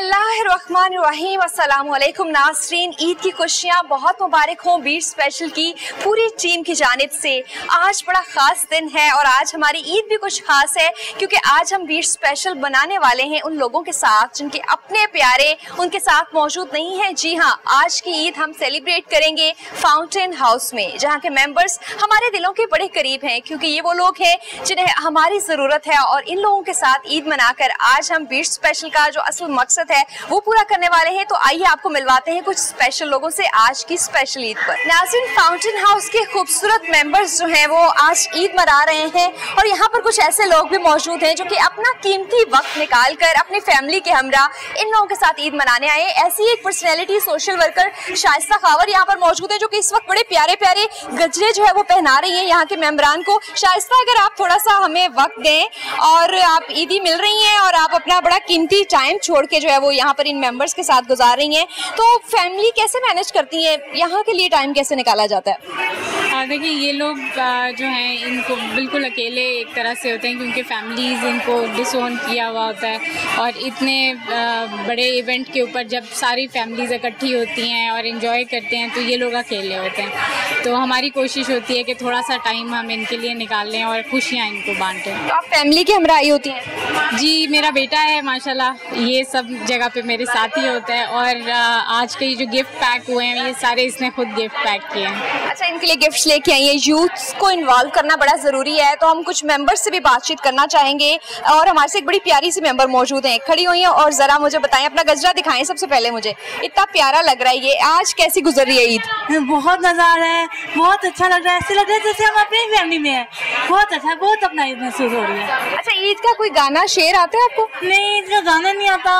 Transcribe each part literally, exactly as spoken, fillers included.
बिस्मिल्लाहिर्रहमानिर्रहीम। अस्सलाम वालेकुम नाज़रीन, ईद की खुशियाँ बहुत मुबारक हों बीट स्पेशल की पूरी टीम की जानिब से। आज बड़ा ख़ास दिन है और आज हमारी ईद भी कुछ ख़ास है क्योंकि आज हम बीट स्पेशल बनाने वाले हैं उन लोगों के साथ जिनके अपने प्यारे उनके साथ मौजूद नहीं हैं। जी हाँ, आज की ईद हम सेलिब्रेट करेंगे फाउंटेन हाउस में, जहाँ के मेंबर्स हमारे दिलों के बड़े करीब हैं क्योंकि ये वो लोग हैं जिन्हें हमारी ज़रूरत है और इन लोगों के साथ ईद मनाकर आज हम बीट स्पेशल का जो असल मकसद है वो पूरा करने वाले हैं। तो आइए आपको मिलवाते हैं कुछ स्पेशल लोगों से आज की स्पेशल ईद पर। नाज़रीन, फाउंटेन हाउस के खूबसूरत मेंबर्स जो हैं वो आज ईद मना रहे हैं और यहाँ पर कुछ ऐसे लोग भी मौजूद हैं जो कि अपना कीमती वक्त निकाल कर अपनी फैमिली के हमरा इन लोगों के साथ ईद मनाने आए। ऐसी एक personality social worker Shaista Khawar यहाँ पर मौजूद है जो कि इस वक्त बड़े प्यारे प्यारे गजरे जो है वो पहना रही है यहाँ के मेम्बरान को। शाइस्ता, अगर आप थोड़ा सा हमें वक्त दें और आप ईदी मिल रही हैं और आप अपना बड़ा कीमती टाइम छोड़ के जो है वो यहाँ पर इन मेंबर्स के साथ गुजार रही हैं, तो फैमिली कैसे मैनेज करती हैं, यहाँ के लिए टाइम कैसे निकाला जाता है? देखिए, ये लोग जो हैं इनको बिल्कुल अकेले एक तरह से होते हैं क्योंकि फैमिलीज़ इनको डिसोन किया हुआ होता है और इतने बड़े इवेंट के ऊपर जब सारी फैमिलीज़ इकट्ठी होती हैं और इन्जॉय करते हैं तो ये लोग अकेले होते हैं। तो हमारी कोशिश होती है कि थोड़ा सा टाइम हम इनके लिए निकाल लें और खुशियाँ इनको बांटें। तो आप फैमिली के हमरा आई होती हैं? जी, मेरा बेटा है माशाल्लाह, ये सब जगह पे मेरे साथ ही होता है और आज के ये जो गिफ्ट पैक हुए हैं ये सारे इसने खुद गिफ्ट पैक किए हैं। अच्छा, इनके लिए गिफ्ट्स लेके आई हैं। यूथ को इन्वॉल्व करना बड़ा ज़रूरी है, तो हम कुछ मेंबर्स से भी बातचीत करना चाहेंगे और हमारे से एक बड़ी प्यारी सी मेंबर मौजूद हैं, खड़ी हुई हैं और ज़रा मुझे बताएं, अपना गजरा दिखाएं सबसे पहले। मुझे इतना प्यारा लग रहा है ये, आज कैसी गुजर रही है ईद? बहुत मज़ा आ रहा है, बहुत अच्छा लग रहा है, ऐसे लग रहा है जैसे हम अपनी फैमिली में हैं। बहुत अच्छा, बहुत अपना ईद महसूस हो रही है। अच्छा, ईद का कोई गाना शेर आता है आपको? नहीं, ईद का गाना नहीं आता।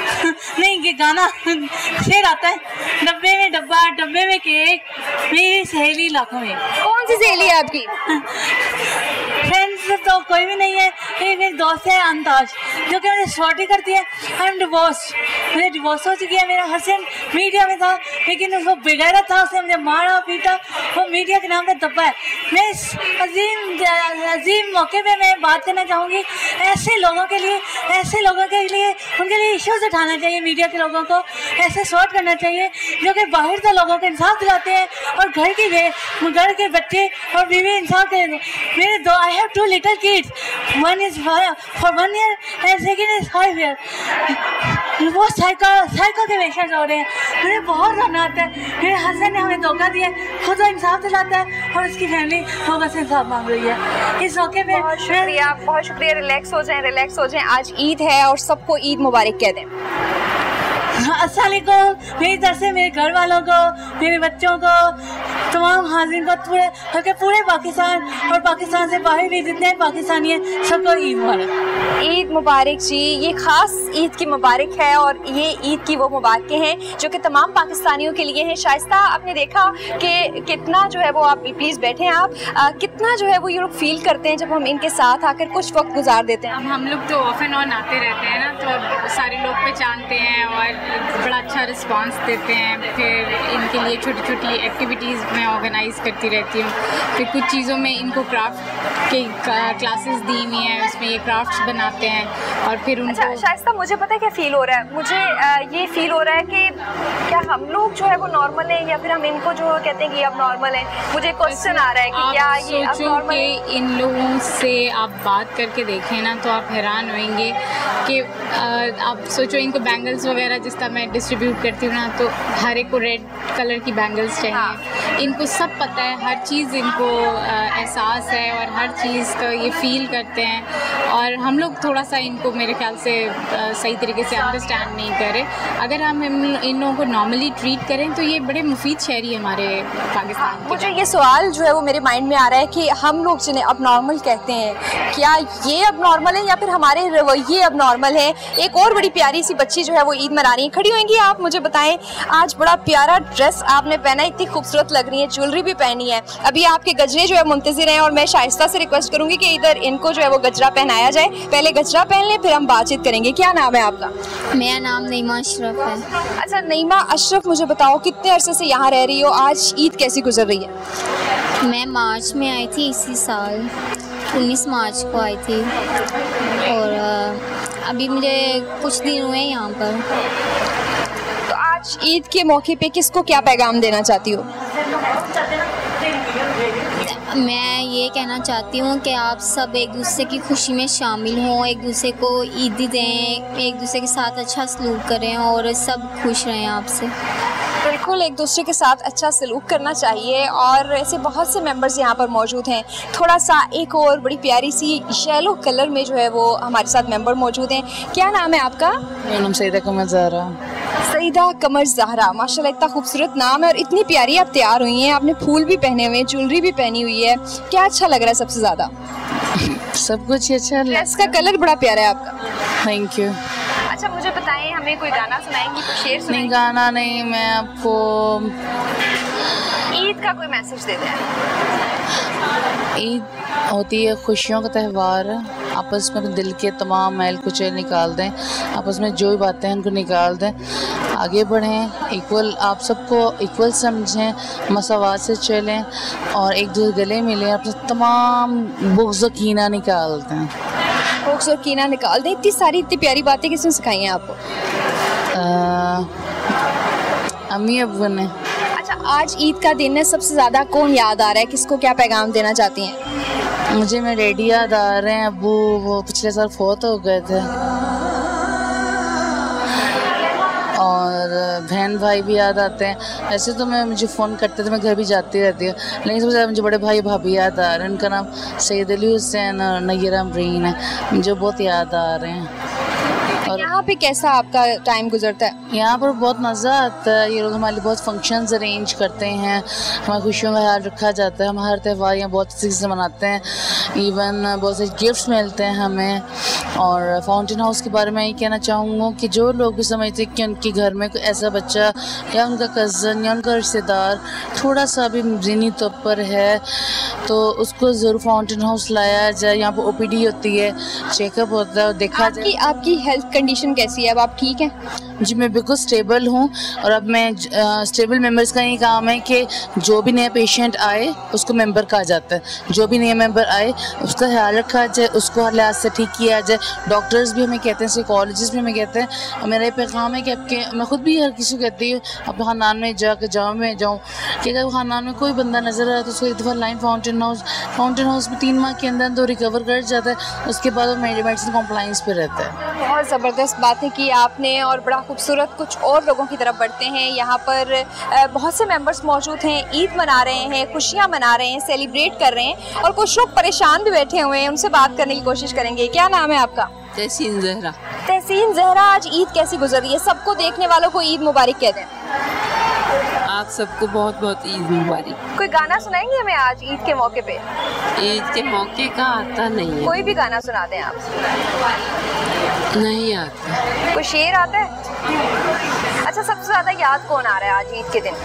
नहीं, ये गाना शेर आता है, डब्बे में डब्बा डब्बे में केक, मेरी सहेली लाखों में। कौन सी सहेली है आपकी? फ्रेंड्स तो कोई भी नहीं है, मेरी दोस्त है अंताज जो कि मुझे शॉर्टी करती है। आई एम डिवोर्स, मुझे डिवोर्स हो चुकी है। मेरा हस्बैंड मीडिया में था लेकिन उसको बिगड़ा था, उसने मुझे मारा पीटा, वो मीडिया के नाम पे दबा है। मैं इस अजीम अजीम मौके पे मैं बात करना चाहूँगी ऐसे लोगों के लिए, ऐसे लोगों के लिए उनके लिए इश्यूज उठाना चाहिए। मीडिया के लोगों को ऐसे सॉर्ट करना चाहिए जो कि बाहर से लोगों को इंसाफ दिलाते हैं और घर की घर के बच्चे और बीवी इंसाफ के। मेरे दो I have two little kids, one is for one year and second is five year. वो साइको साइको के पेशेंट हो रहे हैं। मुझे बहुत रोना आता है। मेरे हस्बैंड ने हमें धोखा दिया, खुद वो इंसाफ दिलाता है और उसकी फैमिली लोगों से इंसाफ मांग रही है। इस मौके पे बहुत शुक्रिया, बहुत शुक्रिया। रिलैक्स हो जाएं, रिलैक्स हो जाएं। आज ईद है और सबको ईद मुबारक कह दें। अस्सलाम वालेकुम, मेरी तरफ से मेरे घर वालों को, मेरे बच्चों को, तमाम हाजिर को, पूरे बल्कि पूरे पाकिस्तान और पाकिस्तान से बाहर भी जितने पाकिस्तानी हैं सबको ईद मुबारक। ईद मुबारक जी। ये ख़ास ईद की मुबारक है और ये ईद की वो मुबारकें हैं जो कि तमाम पाकिस्तानियों के लिए हैं। शाइस्ता, आपने देखा कि कितना जो है वो, आप प्लीज़ बैठे हैं आप, आ, कितना जो है वो ये लोग फील करते हैं जब हम इनके साथ आकर कुछ वक्त गुजार देते हैं। अब हम लोग तो ऑफ एंड ऑन आते रहते हैं ना, तो अब सारे लोग पहचानते हैं और बड़ा अच्छा रिस्पांस देते हैं। फिर इनके लिए छोटी छोटी एक्टिविटीज़ मैं ऑर्गेनाइज़ करती रहती हूँ। फिर कुछ चीज़ों में इनको क्राफ्ट के क्लासेस दी हुई हैं, उसमें ये क्राफ्ट्स बनाते हैं और फिर उनको। अच्छा शाइस्ता, मुझे पता है क्या फ़ील हो रहा है, मुझे आ, ये फ़ील हो रहा है कि क्या हम लोग जो है वो नॉर्मल हैं या फिर हम इनको जो कहते हैं कि अब नॉर्मल हैं। मुझे क्वेश्चन आ रहा है कि क्या ये अब नॉर्मल है? इन लोगों से आप बात करके देखें ना तो आप हैरान होंगे कि आप सोचो, इनको बैंगल्स वगैरह जिस तरह मैं डिस्ट्रीब्यूट करती हूँ ना, तो हर एक को रेड कलर की बैंगल्स चाहिए। हाँ। इनको सब पता है, हर चीज़ इनको एहसास है और हर चीज़ का ये फील करते हैं और हम लोग थोड़ा सा इनको मेरे ख्याल से आ, सही तरीके से अंडरस्टैंड नहीं करें। अगर हम इन लोगों को नॉर्मली ट्रीट करें तो ये बड़े मुफीद शहरी हमारे पाकिस्तान के। मुझे ये सवाल जो है वो मेरे माइंड में आ रहा है कि हम लोग जिन्हें अब नॉर्मल कहते हैं, क्या ये अब नॉर्मल है या फिर हमारे रवैये अब नॉर्मल है? एक और बड़ी प्यारी सी बच्ची जो है वो ईद मना रही है, खड़ी होंगी आप, मुझे बताएं। आज बड़ा प्यारा ड्रेस आपने पहना, इतनी खूबसूरत लग रही है, ज्वेलरी भी पहनी है। अभी आपके गजरे जो है मुंतज़िर हैं और मैं शाइस्ता से रिक्वेस्ट करूंगी कि इधर इनको जो है वो गजरा पहनाया जाए। पहले गजरा पहन लें फिर हम बातचीत करेंगे। क्या नाम है आपका? मेरा नाम नईमा अशरफ है। अच्छा नईमा अशरफ, मुझे बताओ कितने अरसे से यहाँ रह रही हो, आज ईद कैसी गुजर रही है? मैं मार्च में आई थी इसी साल, उन्नीस मार्च को आई थी और अभी मुझे कुछ दिन हुए हैं यहाँ पर। तो आज ईद के मौके पे किसको क्या पैगाम देना चाहती हो? मैं ये कहना चाहती हूँ कि आप सब एक दूसरे की खुशी में शामिल हों, एक दूसरे को ईदी दें, एक दूसरे के साथ अच्छा सलूक करें और सब खुश रहें आपसे। बिल्कुल, एक दूसरे के साथ अच्छा सलूक करना चाहिए और ऐसे बहुत से मेंबर्स यहाँ पर मौजूद हैं। थोड़ा सा एक और बड़ी प्यारी सी येलो कलर में जो है वो हमारे साथ मेंबर मौजूद हैं। क्या नाम है आपका? मेरा नाम सईदा कमर ज़हरा। सईदा कमर ज़हरा, माशाल्लाह इतना खूबसूरत नाम है और इतनी प्यारी आप तैयार हुई हैं। आपने फूल भी पहने हुए हैं, ज्वेलरी भी पहनी हुई है। क्या अच्छा लग रहा है सबसे ज़्यादा? सब कुछ ही अच्छा। ड्रेस का कलर बड़ा प्यारा है आपका। Thank you. अच्छा, मुझे बताएं, हमें कोई गाना सुनाएंगी, कोई शेर सुनाएंगी? नहीं, गाना नहीं, मैं आपको ईद का कोई मैसेज दे दें। ईद होती है खुशियों का त्यौहार। आपस में दिल के तमाम मैल कुचैल निकाल दें, आपस में जो भी बातें हैं उनको निकाल दें, आगे बढ़ें, इक्वल आप सबको इक्वल समझें, मसावात से चलें और एक दूसरे गले मिलें, अपने तमाम बुग़्ज़ व कीना निकाल दें। बुग़्ज़ और कीना निकाल दें। इतनी सारी इतनी प्यारी बातें किसने सिखाई हैं आपको? अम्मी अब्बू ने। अच्छा, आज ईद का दिन है, सबसे ज़्यादा कौन याद आ रहा है, किसको क्या पैगाम देना चाहती हैं? मुझे मेरे डैडी याद आ रहे हैं। अब्बू वो पिछले साल फौत हो गए थे और बहन भाई भी याद आते हैं। ऐसे तो मैं मुझे फ़ोन करते थे, मैं घर भी जाती रहती हूँ, लेकिन सबसे ज़्यादा मुझे बड़े भाई भाभी याद आ रहे हैं। उनका नाम सैयद अली हुसैन और नय्यरा अमरीन है, मुझे बहुत याद आ रहे हैं। और यहाँ पे कैसा आपका टाइम गुजरता है? यहाँ पर बहुत मज़ा आता है। ये लोग हमारे लिए बहुत फंक्शंस अरेंज करते हैं, हमारी खुशियों का ख्याल रखा जाता है। हम हर त्यौहार यहाँ बहुत अच्छे से मनाते हैं, इवन बहुत से गिफ्ट्स मिलते हैं हमें। और फाउंटेन हाउस के बारे में ये कहना चाहूँगा कि जो लोग भी समझते हैं कि उनके घर में कोई ऐसा बच्चा या उनका कज़न या उनका रिश्तेदार थोड़ा सा भी ज़हनी तौर पर है तो उसको ज़रूर फाउंटेन हाउस लाया जाए। यहाँ पर ओ पी डी होती है, चेकअप होता है और देखा आपकी, जाए। आपकी हेल्थ कंडीशन कैसी है? अब आप ठीक हैं? जी, मैं बिल्कुल स्टेबल हूँ और अब मैं स्टेबल मेंबर्स का ये काम है कि जो भी नया पेशेंट आए उसको मेंबर कहा जाता है, जो भी नया मेंबर आए उसका ख्याल रखा जाए, उसको हर लिहाज से ठीक किया जाए। डॉक्टर्स भी हमें कहते हैं, साइकोलॉजिस्ट भी हमें कहते हैं। और मेरा ये पैगाम है कि आपके, मैं खुद भी हर किसी को कहती हूँ अपने खानदान में जाकर जाऊँ में जाऊँ कि अगर खानदान में कोई बंदा नज़र आए तो उसको एक दफ़ा line fountain house. Fountain house में तीन माह के अंदर तो रिकवर कर जाता है, उसके बाद वो मेडिसिन कॉम्प्लाइंस पर रहता है। बहुत ज़बरदस्त बातें की आपने और बड़ा खूबसूरत। कुछ और लोगों की तरफ बढ़ते हैं। यहाँ पर बहुत से मेंबर्स मौजूद हैं, ईद मना रहे हैं, खुशियाँ मना रहे हैं, सेलिब्रेट कर रहे हैं और कुछ लोग परेशान भी बैठे हुए हैं। उनसे बात करने की कोशिश करेंगे। क्या नाम है आपका? तहसीन ज़हरा। तहसीन ज़हरा, आज ईद कैसी गुजर रही है? सबको देखने वालों को ईद मुबारक कह दें। आप सबको बहुत बहुत ईद मुबारक। कोई गाना सुनाएंगे हमें आज ईद के मौके पे? ईद के मौके का आता नहीं है। कोई भी गाना सुना दें आप। नहीं आता। कोई शेर आता है? अच्छा, सबसे ज़्यादा याद कौन आ रहा है आज ईद के दिन?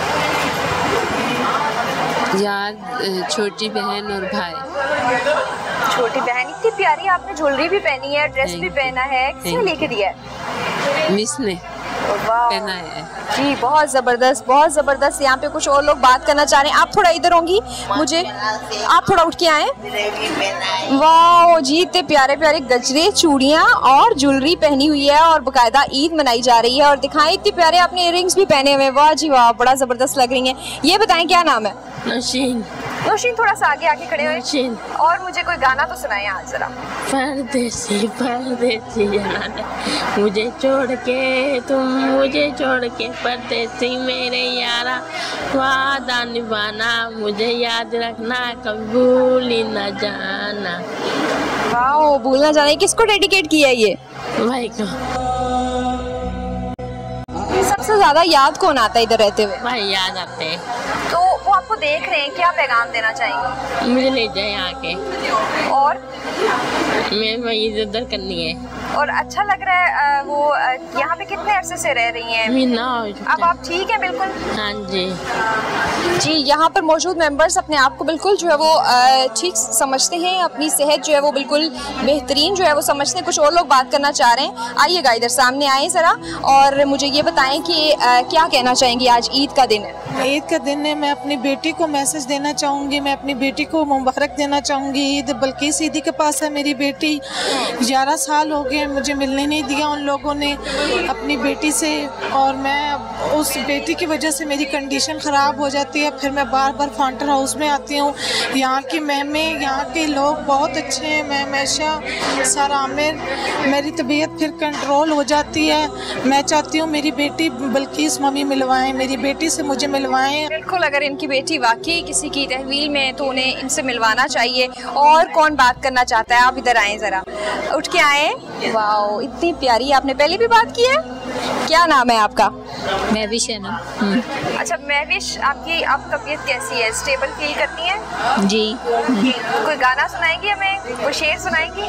याद छोटी बहन और भाई। छोटी बहन, इतनी प्यारी आपने ज्वेलरी भी पहनी है, ड्रेस भी पहना है, किसने लेके दिया है? मिस ने पहना है। जी, बहुत ज़बरदस्त, बहुत ज़बरदस्त। यहाँ पे कुछ और लोग बात करना चाह रहे हैं। आप थोड़ा इधर होंगी, मुझे आप थोड़ा उठ के आए। वाह जी, इतने प्यारे प्यारे गजरे, चूड़ियाँ और ज्वेलरी पहनी हुई है और बाकायदा ईद मनाई जा रही है। और दिखाएं, इतने प्यारे आपने इयररिंग्स भी पहने हुए। वाह जी वाह, बड़ा ज़बरदस्त लग रही हैं। ये बताएं क्या नाम है? नौशीन। नौशीन, थोड़ा सा आगे आके खड़े हुए और मुझे कोई गाना तो सुनाए आज जरा। परदेसी परदेसी जाना, मुझे छोड़ के तुम मुझे छोड़ के परदेसी मेरे यारा, वादा निभाना मुझे याद रखना, कभी भूल न जाना। वाह, भूलना जाना। किसको डेडिकेट किया है ये? भाई को। सबसे ज्यादा याद कौन आता है इधर रहते हुए? भाई याद आते हैं। तो वो आपको देख रहे हैं, क्या पैगाम देना चाहेंगे? मुझे ले जाए यहाँ के और मैं वही इधर करनी है। और अच्छा लग रहा है। वो यहाँ पे कितने अरसे से रह रही हैं? मीना। अब आप ठीक हैं बिल्कुल? हाँ जी जी। यहाँ पर मौजूद मेंबर्स अपने आप को बिल्कुल जो है वो ठीक समझते हैं, अपनी सेहत जो है वो बिल्कुल बेहतरीन जो है वो समझते हैं। कुछ और लोग बात करना चाह रहे हैं। आइएगा इधर सामने आए ज़रा और मुझे ये बताएं कि आ, क्या कहना चाहेंगी? आज ईद का दिन है। ईद का दिन है। मैं अपनी बेटी को मैसेज देना चाहूँगी, मैं अपनी बेटी को मुबारक देना चाहूँगी। ईद बल्कि सीधी के पास है मेरी बेटी, ग्यारह साल हो गए मुझे मुझे मिलने नहीं दिया उन लोगों ने अपनी बेटी से, और मैं उस बेटी की वजह से मेरी कंडीशन ख़राब हो जाती है। फिर मैं बार बार फाउंटेन हाउस में आती हूँ। यहाँ की मैमें, यहाँ के लोग बहुत अच्छे हैं। मैं हमेशा सर आमिर, मेरी तबीयत फिर कंट्रोल हो जाती है। मैं चाहती हूँ मेरी बेटी बल्किस मम्मी मिलवाएं, मेरी बेटी से मुझे मिलवाएं। बिल्कुल, अगर इनकी बेटी वाकई किसी की तहवील में तो उन्हें इनसे मिलवाना चाहिए। और कौन बात करना चाहता है? आप इधर आएँ, ज़रा उठ के आएँ। वाओ, इतनी प्यारी, आपने पहले भी बात की है। क्या नाम है आपका? महविश है ना। अच्छा महविश, आपकी आप तबीयत कैसी है? स्टेबल फील करती हैं? जी। कोई गाना सुनाएंगी हमें, कोई शेर सुनाएंगी?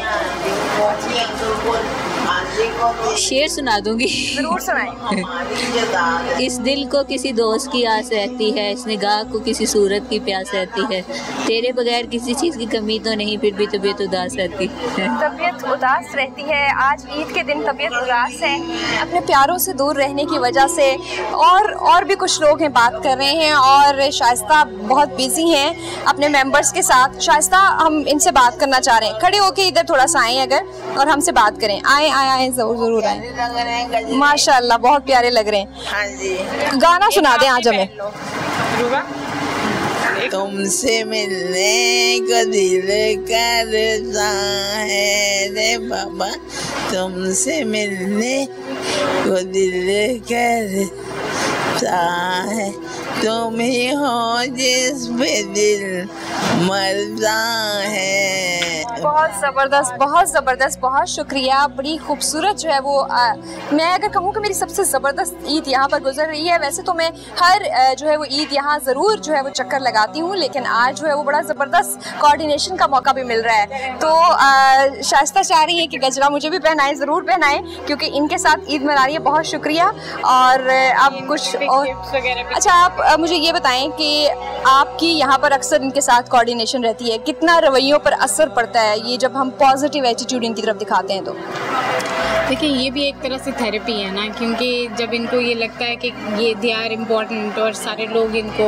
शेर सुना दूंगी। जरूर सुनाएं। इस दिल को किसी दोस्त की आस रहती है, इस निगाह को किसी सूरत की प्यास रहती है, तेरे बगैर किसी चीज़ की कमी तो नहीं, फिर भी तबीयत उदास रहती है। तबीयत उदास रहती है। आज ईद के दिन तबीयत उदास है अपने प्यारों से दूर रहने की वजह से। और और भी कुछ लोग हैं, बात कर रहे हैं। और शाइस्ता बहुत बिजी हैं अपने मेंबर्स के साथ। शाइस्ता, हम इनसे बात करना चाह रहे हैं। खड़े होके इधर थोड़ा सा आएँ अगर, और हमसे बात करें। आए आए आए जरूर जरूर आए। माशाल्लाह बहुत प्यारे लग रहे हैं। हाँ जी, गाना सुना दें आज हमें। तुमसे मिलने को दिल करता है रे बाबा, तुमसे मिलने को दिल करता है, तुम ही हो जिस पे दिल मरता है। बहुत ज़बरदस्त, बहुत ज़बरदस्त, बहुत शुक्रिया। बड़ी खूबसूरत जो है वो आ, मैं अगर कहूँ कि मेरी सबसे ज़बरदस्त ईद यहाँ पर गुजर रही है। वैसे तो मैं हर आ, जो है वो ईद यहाँ ज़रूर जो है वो चक्कर लगाती हूँ, लेकिन आज जो है वो बड़ा ज़बरदस्त कोऑर्डिनेशन का मौका भी मिल रहा है। तो आ, शाइस्ता चाह रही है कि गजरा मुझे भी पहनाएं, ज़रूर पहनाएं, क्योंकि इनके साथ ईद मना रही है। बहुत शुक्रिया। और आप कुछ और अच्छा, आप आ, मुझे ये बताएं कि आपकी यहाँ पर अक्सर इनके साथ कोऑर्डिनेशन रहती है, कितना रवैयों पर असर पड़ता है ये जब हम पॉजिटिव एटीट्यूड इनकी तरफ दिखाते हैं? तो देखिए, ये भी एक तरह से थेरेपी है ना, क्योंकि जब इनको ये लगता है कि ये दे आर इम्पोर्टेंट और सारे लोग इनको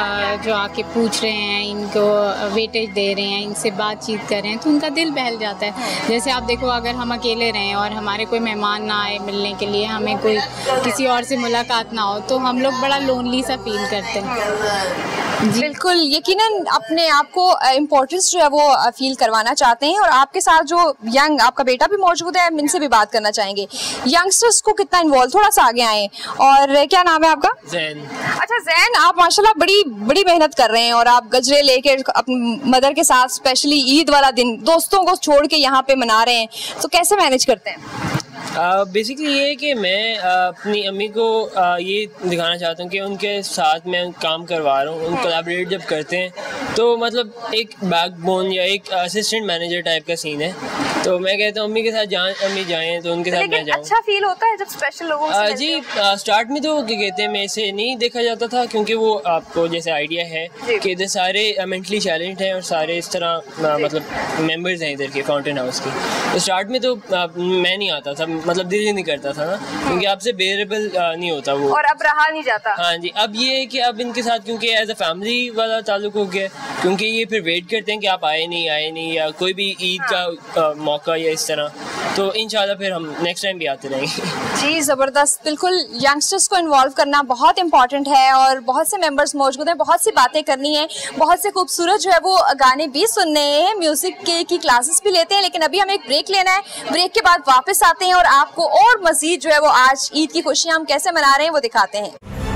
जो आके पूछ रहे हैं, इनको वेटेज दे रहे हैं, इनसे बातचीत कर रहे हैं, तो उनका दिल बहल जाता है। जैसे आप देखो, अगर हम अकेले रहें और हमारे कोई मेहमान ना आए मिलने के लिए, हमें कोई किसी और से मुलाकात ना हो, तो हम लोग बड़ा लोनली सा फील करते हैं। बिल्कुल, यकीनन अपने आप को इम्पोर्टेंस जो है वो फील करवाना चाहते हैं। और आपके साथ जो यंग, आपका बेटा भी मौजूद है, हम इनसे भी बात करना चाहेंगे। यंगस्टर्स को कितना इन्वॉल्व, थोड़ा सा आगे आए। और क्या नाम है आपका? जैन। अच्छा जैन, आप माशाल्लाह बड़ी बड़ी मेहनत कर रहे हैं और आप गजरे लेके अपनी मदर के साथ स्पेशली ईद वाला दिन दोस्तों को छोड़ के यहाँ पे मना रहे हैं, तो कैसे मैनेज करते हैं? बेसिकली uh, ये है कि मैं uh, अपनी अम्मी को uh, ये दिखाना चाहता हूँ कि उनके साथ मैं काम करवा रहा हूँ। उन कोलैबोरेट जब करते हैं तो मतलब एक बैकबोन या एक असिस्टेंट मैनेजर टाइप का सीन है। तो मैं कहता हूँ अम्मी के साथ जाएं, अम्मी जाएं तो उनके साथ मैं जाऊँ। अच्छा फील होता है जब स्पेशल लोगों से uh, जी स्टार्ट uh, में तो क्या कहते हैं, मैं इसे नहीं देखा जाता था, क्योंकि वो आपको जैसे आइडिया है कि इधर सारे मेंटली चैलेंज हैं और सारे इस तरह uh, मतलब मेंबर्स हैं इधर के फाउंटेन हाउस की। तो स्टार्ट में तो uh, मैं नहीं आता था, मतलब दिल ही नहीं करता था ना, क्योंकि आपसे बेरेबल नहीं होता वो, और अब रहा नहीं जाता। हाँ जी, अब ये है कि अब इनके साथ क्योंकि एज अ फैमिली वाला ताल्लुक हो गया, क्योंकि ये फिर वेट करते हैं कि आप आए नहीं आए नहीं, या कोई भी ईद हाँ। का आ, मौका या इस तरह, तो इंशाल्लाह फिर हम नेक्स्ट टाइम भी आते रहेंगे। जी ज़बरदस्त, बिल्कुल यंगस्टर्स को इन्वॉल्व करना बहुत इंपॉर्टेंट है। और बहुत से मेंबर्स मौजूद हैं, बहुत सी बातें करनी है, बहुत से खूबसूरत जो है वो गाने भी सुनने हैं, म्यूजिक के की क्लासेस भी लेते हैं। लेकिन अभी हमें एक ब्रेक लेना है, ब्रेक के बाद वापस आते हैं और आपको और मजीद जो है वो आज ईद की खुशियां हम कैसे मना रहे हैं वो दिखाते हैं।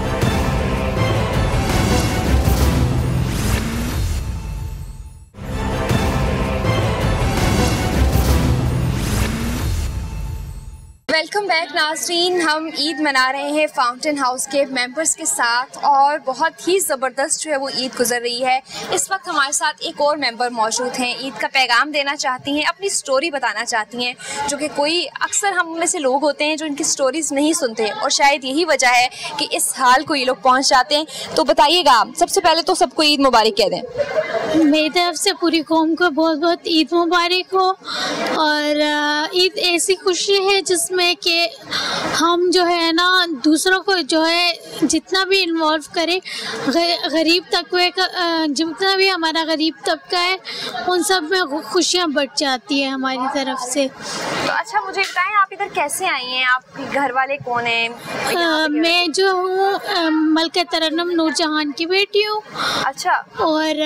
वेलकम बैक नाज़रीन, हम ईद मना रहे हैं फाउंटेन हाउस के मेंबर्स के साथ और बहुत ही ज़बरदस्त जो है वो ईद गुजर रही है। इस वक्त हमारे साथ एक और मेंबर मौजूद हैं, ईद का पैगाम देना चाहती हैं, अपनी स्टोरी बताना चाहती हैं, जो कि कोई अक्सर हम में से लोग होते हैं जो इनकी स्टोरीज़ नहीं सुनते और शायद यही वजह है कि इस हाल को ये लोग पहुँच जाते हैं। तो बताइएगा, सबसे पहले तो सबको ईद मुबारक कह दें। मेरी तरफ से पूरी कौम को बहुत बहुत ईद मुबारक हो। और ईद ऐसी खुशी है जिसमें कि हम जो है ना दूसरों को जो है जितना भी इन्वॉल्व करें, गरीब तबके का जितना भी हमारा गरीब तबका है उन सब में खुशियाँ बढ़ जाती है हमारी तरफ से। तो अच्छा मुझे बताएं आप इधर कैसे आई हैं, आपके घर वाले कौन हैं? मैं जो हूँ मलका तरन्नुम नूरजहान की बेटी हूँ। अच्छा। और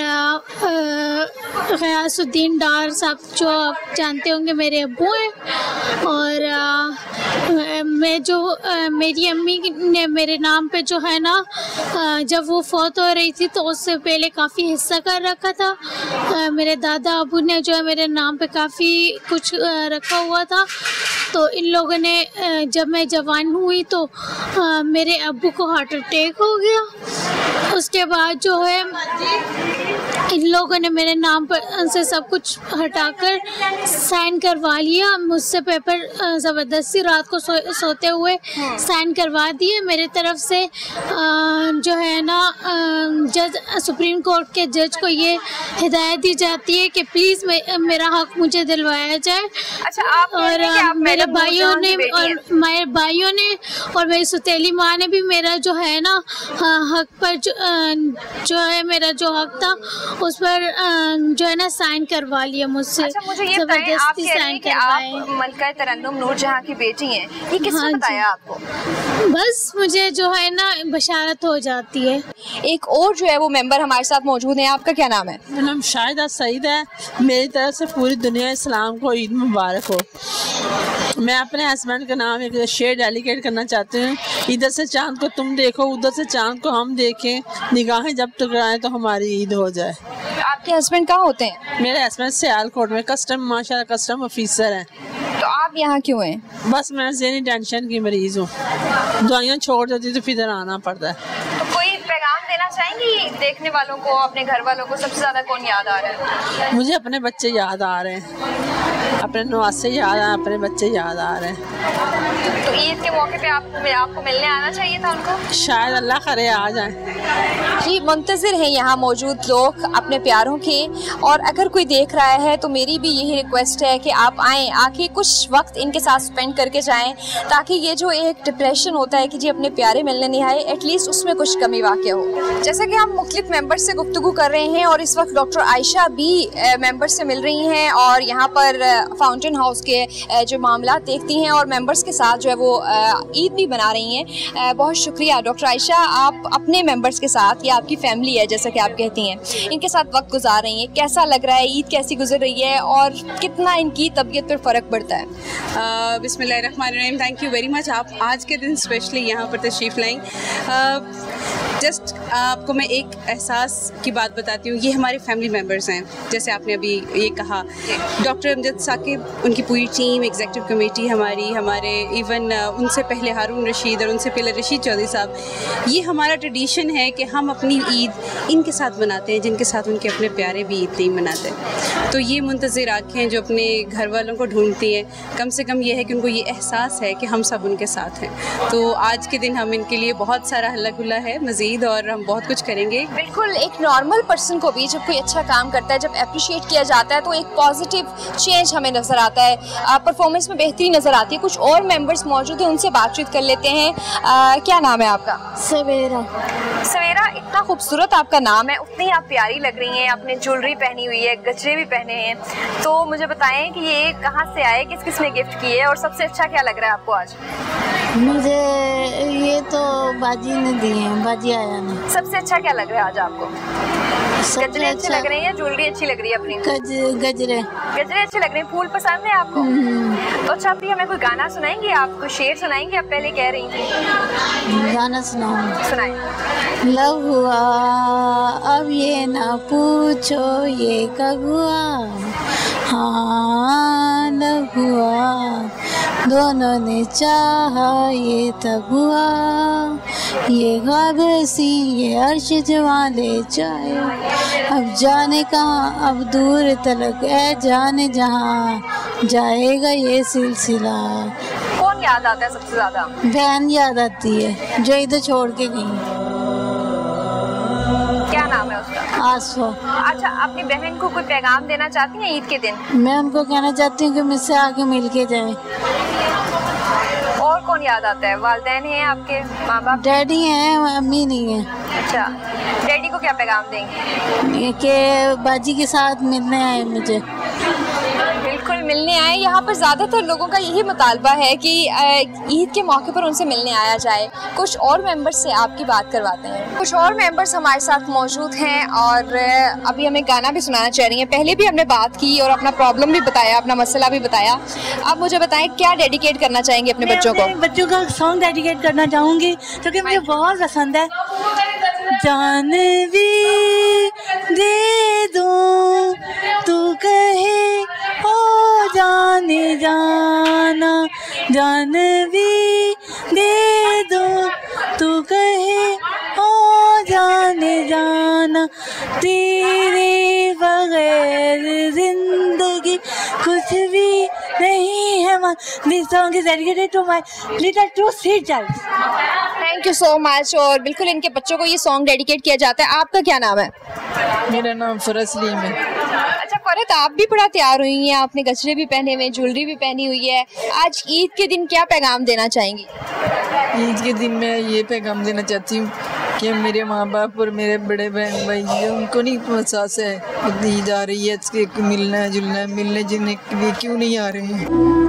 गयासुद्दीन डार साहब जो आप जानते होंगे मेरे अब्बू हैं। और आ, मैं जो आ, मेरी अम्मी ने मेरे नाम पे जो है ना आ, जब वो फौत हो रही थी तो उससे पहले काफ़ी हिस्सा कर रखा था। आ, मेरे दादा अबू ने जो है मेरे नाम पे काफ़ी कुछ आ, रखा हुआ था। तो इन लोगों ने जब मैं जवान हुई तो आ, मेरे अब्बू को हार्ट अटैक हो गया। उसके बाद जो है इन लोगों ने मेरे नाम पर से सब कुछ हटाकर साइन करवा लिया। मुझसे पेपर ज़बरदस्ती रात को सो, सोते हुए साइन करवा दिए। मेरे तरफ से जो है ना जज सुप्रीम कोर्ट के जज को ये हिदायत दी जाती है कि प्लीज़ मे, मेरा हक मुझे दिलवाया जाए। अच्छा, आप और आप मेरे भाइयों ने और मेरे भाइयों ने और मेरी सुतेली माँ ने भी मेरा जो है ना हक पर जो, जो है मेरा जो हक था उस पर जो है ना साइन करवा लिया मुझसे। अच्छा, मुझे ये बताएं, आप कह रही हैं कि आप मलका तरन्नुम नूरजहां की बेटी हैं, ये किसने हाँ बताया आपको? बस मुझे जो है ना बशारत हो जाती है। एक और जो है वो मेंबर हमारे साथ मौजूद है, आपका क्या नाम है? मेरा नाम शाहिदा सईद है। मेरी तरफ से पूरी दुनिया इस्लाम को ईद मुबारक हो। मैं अपने हस्बैंड का नाम एक शेर डेलीकेट करना चाहती हूँ। इधर से चांद को तुम देखो, उधर से चांद को हम देखें, निगाहें जब टकराएं तो हमारी ईद हो जाए। आपके हस्बैंड कहाँ होते हैं? मेरे हस्बैंड सियालकोट में कस्टम माशाल्लाह कस्टम ऑफिसर हैं। तो आप यहाँ क्यों हैं? बस मैं ज़हनी टेंशन की मरीज हूँ, दवाइयाँ छोड़ देती तो फिर इधर आना पड़ता है। तो कोई पैगाम देना चाहेंगी देखने वालों को, अपने घर वालों को? सबसे ज़्यादा कौन याद आ रहा है? मुझे अपने बच्चे याद आ रहे हैं, अपने नवासे याद आ, अपने बच्चे याद आ रहे हैं। तो ईद के मौके पे आपको आपको मिलने आना चाहिए था उनको। शायद अल्लाह करे आ जाए। जी, मुंतज़िर हैं यहाँ मौजूद लोग अपने प्यारों के। और अगर कोई देख रहा है तो मेरी भी यही रिक्वेस्ट है कि आप आएँ, आके कुछ वक्त इनके साथ स्पेंड करके जाएं, ताकि ये जो एक डिप्रेशन होता है कि जी अपने प्यारे मिलने नहीं आए, एटलीस्ट उसमें कुछ कमी वाक़या हो। जैसा कि हम मुख्तलिफ मेंबर से गुफ्तगू कर रहे हैं और इस वक्त डॉक्टर आयशा भी मेंबर से मिल रही हैं और यहाँ पर फाउंटेन हाउस के जो मामला देखती हैं और मेंबर्स के साथ जो है वो ईद भी बना रही हैं। बहुत शुक्रिया डॉक्टर आयशा, आप अपने मेंबर्स के साथ, या आपकी फैमिली है जैसा कि आप कहती हैं, इनके साथ वक्त गुजार रही हैं। कैसा लग रहा है, ईद कैसी गुजर रही है और कितना इनकी तबीयत पर फ़र्क पड़ता है? uh, बिस्मिल्लाहिर्रहमानिर्रहीम। थैंक यू वेरी मच, आप आज के दिन स्पेशली यहाँ पर तशरीफ़ लाएँ। जस्ट uh, आपको मैं एक एहसास की बात बताती हूँ। ये हमारे फैमिली मेम्बर्स हैं, जैसे आपने अभी ये कहा, डॉक्टर अमजद साकिब, उनकी पूरी टीम, एग्जीक्यूटिव कमेटी हमारी, हमारे इवन uh, उनसे पहले हारून रशीद और उनसे पहले रशीद चौधरी साहब। ये हमारा ट्रेडिशन है कि हम अपनी ईद इनके साथ मनाते हैं जिनके साथ उनके अपने प्यारे भी ईद नहीं मनाते। तो ये मुंतज़िर आँखें जो अपने घर वालों को ढूंढती हैं, कम से कम ये है कि उनको ये एहसास है कि हम सब उनके साथ हैं। तो आज के दिन हम इनके लिए बहुत सारा हल्ला गुल्ला है मज़ीद, और हम बहुत कुछ करेंगे। बिल्कुल, एक नॉर्मल पर्सन को भी जब कोई अच्छा काम करता है, जब अप्रिशिएट किया जाता है, तो एक पॉजिटिव चेंज हमें नज़र आता है, परफॉर्मेंस में बेहतरी नज़र आती है। कुछ और मेंबर्स मौजूद हैं, उनसे बातचीत कर लेते हैं। आ, क्या नाम है आपका? सवेरा। सवेरा, इतना खूबसूरत आपका नाम है, उतनी आप प्यारी लग रही हैं, आपने ज्वेलरी पहनी हुई है, गजरे भी पहने हैं। तो मुझे बताएं कि ये कहाँ से आए, किस किस ने गिफ्ट किए, और सबसे अच्छा क्या लग रहा है आपको आज? मुझे ये तो बाजी ने दिए हैं, बाजी आया ने। सबसे अच्छा क्या लग रहा है आज आपको? गजरे अच्छे लग रहे हैं या ज्वेलरी अच्छी लग रही है अपनी? गज, गजरे गजरे अच्छे लग रहे हैं। फूल पसंद है आपको? तो अच्छा, अभी हमें कोई गाना सुनाएंगे, आप कोई शेर सुनाएंगे? आप पहले कह रही थी गाना सुनाओ। सुनाएं। लव हुआ अब ये ना पूछो ये कब हुआ, हाँ लव हुआ दोनों ने चाहा ये तब हुआ, ये ख्वाब सी ये अर्श जवाले जाए, अब जाने कहाँ अब दूर तलक है जाने जहाँ जाएगा ये सिलसिला। कौन याद आता है सबसे ज्यादा? बहन याद आती है जो इधर छोड़ के गई। क्या नाम है उसका? आसफा। अच्छा, अपनी बहन को कोई पैगाम देना चाहती हैं ईद के दिन? मैं उनको कहना चाहती हूँ कि मुझसे आके मिल के जाएँ। और कौन याद आता है? वालिदैन हैं आपके, माँ बाप? डैडी हैं, अम्मी नहीं है। अच्छा, डैडी को क्या पैगाम देंगे? कि बाजी के साथ मिलने आए मुझे। बिल्कुल मिलने आए। यहाँ पर ज़्यादातर लोगों का यही मुतालबा है कि ईद के मौके पर उनसे मिलने आया जाए। कुछ और मेंबर्स से आपकी बात करवाते हैं। कुछ और मेंबर्स हमारे साथ मौजूद हैं और अभी हमें गाना भी सुनाना चाह रही हैं। पहले भी हमने बात की और अपना प्रॉब्लम भी बताया, अपना मसला भी बताया। आप मुझे बताएं क्या डेडिकेट करना चाहेंगे अपने बच्चों को? बच्चों का सॉन्ग डेडिकेट करना चाहूँगी जो कि मुझे बहुत पसंद है। जानवी दे दूं तू कहे ओ जाने जाना, जानवी दे दूं तू कहे ओ जाने जाना, तेरे बगैर जिंदगी कुछ भी नहीं है। This song is dedicated to my little two sweet child. Thank you so much. और बिल्कुल इनके बच्चों को ये सॉन्ग डेडिकेट किया जाता है। आपका क्या नाम है? मेरा नाम फरह सलीम है। अच्छा फरत, आप भी बड़ा तैयार हुई हैं, आपने गजरे भी पहने हुए, ज्वेलरी भी पहनी हुई है। आज ईद के दिन क्या पैगाम देना चाहेंगी? ईद के दिन मैं ये पैगाम देना चाहती हूँ कि मेरे माँ बाप और मेरे बड़े बहन भाई हैं, उनको नहीं एहसास है ईद आ रही है, इसके मिलना जुलना है, मिलने जुलने के लिए क्यों नहीं आ रहे हैं।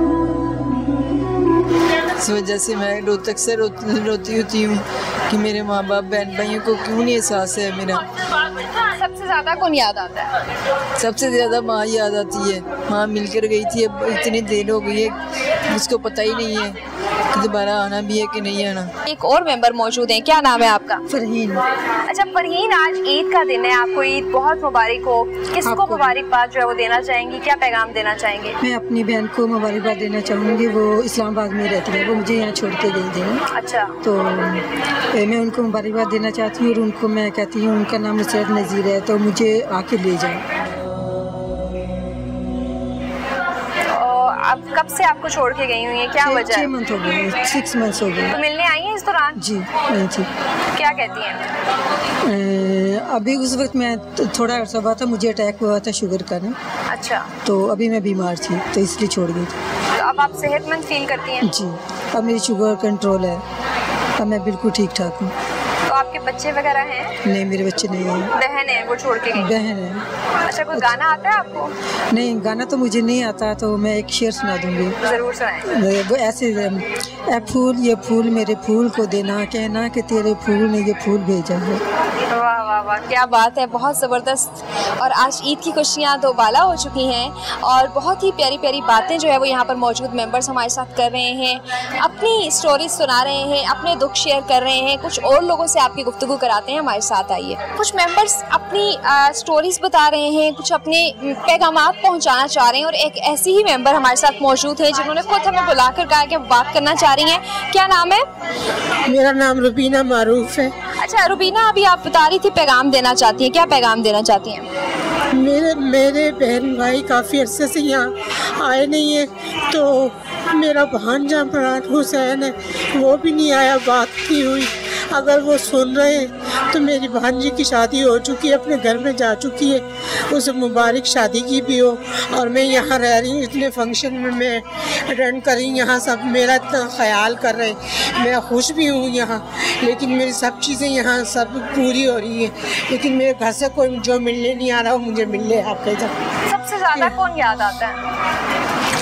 इस वजह से मैं रोतक से रो, रोती होती हूँ कि मेरे माँ बाप बहन भाइयों को क्यों नहीं एहसास है मेरा। सबसे ज़्यादा कौन याद आता है? सबसे ज़्यादा माँ याद आती है। माँ मिलकर गई थी, अब इतनी देर हो गई है उसको पता ही नहीं है कि दोबारा आना भी है कि नहीं आना। एक और मेंबर मौजूद हैं, क्या नाम है आपका? फरहीन। अच्छा फरहीन, आज ईद का दिन है, आपको ईद बहुत मुबारक हो। किसको मुबारकबाद जो है वो देना चाहेंगी, क्या पैगाम देना चाहेंगे? मैं अपनी बहन को मुबारकबाद देना चाहूँगी। वो इस्लामाबाद में रहती है, वो मुझे यहाँ छोड़ के गई थी। अच्छा, तो मैं उनको मुबारकबाद देना चाहती हूँ और उनको मैं कहती हूँ उनका नाम नुसरत नज़ीर है, तो मुझे आके ले जाए। अब कब से आपको छोड़ के गई हुई है, क्या वजह है? छह मंथ हो गए, सिक्स मंथ्स हो गए। तो मिलने आई हैं इस दौरान? जी नहीं थी। क्या कहती हैं? अभी उस वक्त मैं थोड़ा अर्सा हुआ था, मुझे अटैक हुआ था शुगर का ना। अच्छा, तो अभी मैं बीमार थी तो इसलिए छोड़ गई थी। तो अब आप सेहतमंद फील करती हैं? जी, अब मेरी शुगर कंट्रोल है, अब मैं बिल्कुल ठीक ठाक हूँ। तो आपके बच्चे वगैरह हैं? नहीं, मेरे बच्चे नहीं हैं। बहन है, वो छोड़ के गई? बहन है। अच्छा, कोई गाना आता है आपको? नहीं, गाना तो मुझे नहीं आता, तो मैं एक शेर सुना दूंगी। जरूर सुनाएं। वो ऐसे, ए फूल ये फूल मेरे फूल को देना, कहना कि तेरे फूल ने ये फूल भेजा है। वाह वाह वाह, क्या बात है, बहुत ज़बरदस्त। और आज ईद की खुशियाँ दोबाला हो चुकी हैं और बहुत ही प्यारी प्यारी बातें जो है वो यहाँ पर मौजूद मेंबर्स हमारे साथ कर रहे हैं, अपनी स्टोरीज सुना रहे हैं, अपने दुख शेयर कर रहे हैं, कुछ और लोगों से आपकी गुफ्तगू कराते हैं। हमारे साथ आइए। कुछ मेंबर्स अपनी स्टोरीज बता रहे हैं, कुछ अपने पैगामात पहुँचाना चाह रहे हैं और एक ऐसी ही मेंबर हमारे साथ मौजूद है जिन्होंने खुद हमें बुलाकर कहा कि बात करना चाह रही हैं। क्या नाम है? मेरा नाम रुबीना मारूफ है। अच्छा रुबीना, अभी आप बता रही थी पैगाम देना चाहती हैं, क्या पैगाम देना चाहती हैं? मेरे मेरे बहन भाई काफ़ी अरसे से यहाँ आए नहीं है, तो मेरा भांजा फराट हुसैन है, वो भी नहीं आया, बात नहीं हुई। अगर वो सुन रहे हैं तो मेरी भांजी की शादी हो चुकी है, अपने घर में जा चुकी है, उसे मुबारक शादी की भी हो। और मैं यहाँ रह रही हूँ, इतने फंक्शन में मैं अटेंड कर रही हूँ, यहाँ सब मेरा इतना ख्याल कर रहे हैं, मैं खुश भी हूँ यहाँ, लेकिन मेरी सब चीज़ें यहाँ सब पूरी हो रही हैं, लेकिन मेरे घर से कोई जो मिलने नहीं आ रहा, वो मुझे मिलने आपके इधर। सबसे ज़्यादा कौन याद आता है?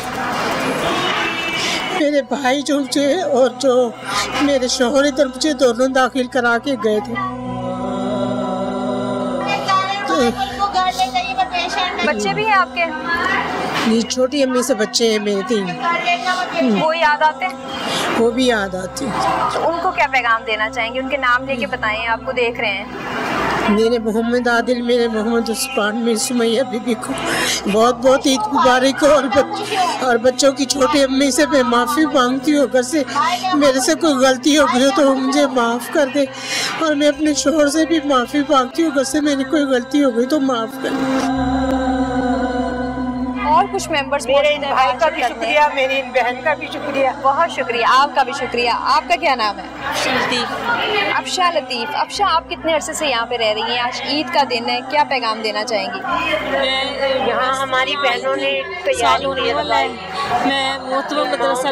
मेरे भाई जो मुझे और जो मेरे शोहर इधर मुझे दोनों दाखिल करा के गए थे। बच्चे भी हैं आपके? ये छोटी अम्मी से बच्चे हैं मेरे तीन। वो याद आते हैं? वो भी याद आते हैं। तो उनको क्या पैगाम देना चाहेंगे? उनके नाम लेके बताएं, आपको देख रहे हैं। मेरे मोहम्मद आदिल, मेरे मोहम्मद उस्मान, मेरी सुमैया बीबी को बहुत बहुत ईद मुबारक हो। और, बच, और बच्चों की छोटी अम्मी से मैं माफ़ी मांगती हूँ, अगर से मेरे से कोई गलती हो गई हो तो मुझे माफ़ कर दे। और मैं अपने शोहर से भी माफ़ी मांगती हूँ, अगर से मेरी कोई गलती हो गई तो माफ़ कर दे। और कुछ मेंबर्स मेरे इन भाई का भी शुक्रिया, मेरी इन बहन का भी शुक्रिया। बहुत शुक्रिया, आपका भी शुक्रिया। आपका क्या नाम है? अफशा लतीफ़। अफशा, आप कितने अरसे से यहाँ पे रह रही हैं? आज ईद का दिन है, क्या पैगाम देना चाहेंगी? मैं यहाँ हमारी बहनों ने तैयारी होने वाला है। मैं मोहतरमा मदरसा